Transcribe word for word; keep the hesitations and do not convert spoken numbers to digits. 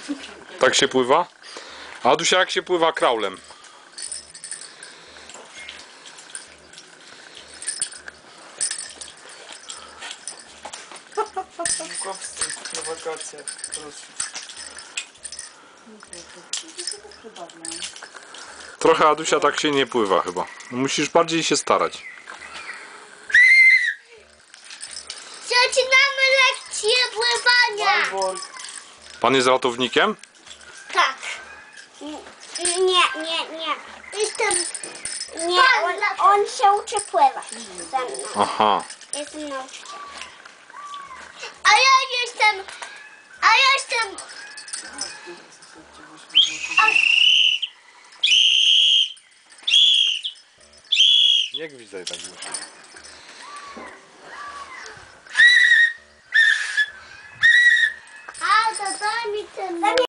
Tak się pływa? A Adusia, jak się pływa kraulem? Głupstwo na wakacje. Proszę. Trochę Adusia tak się nie pływa chyba. Musisz bardziej się starać. Zaczynamy lekcję pływania. Walborg. Pan jest ratownikiem? Tak. Nie, nie, nie. Jestem... Nie, on, on się uczy pływać ze mną. Aha. Jestem nauczycielem. A ja jestem... A ja jestem... A... Nie gwizdaj tak głośno. A, to daj mi ten...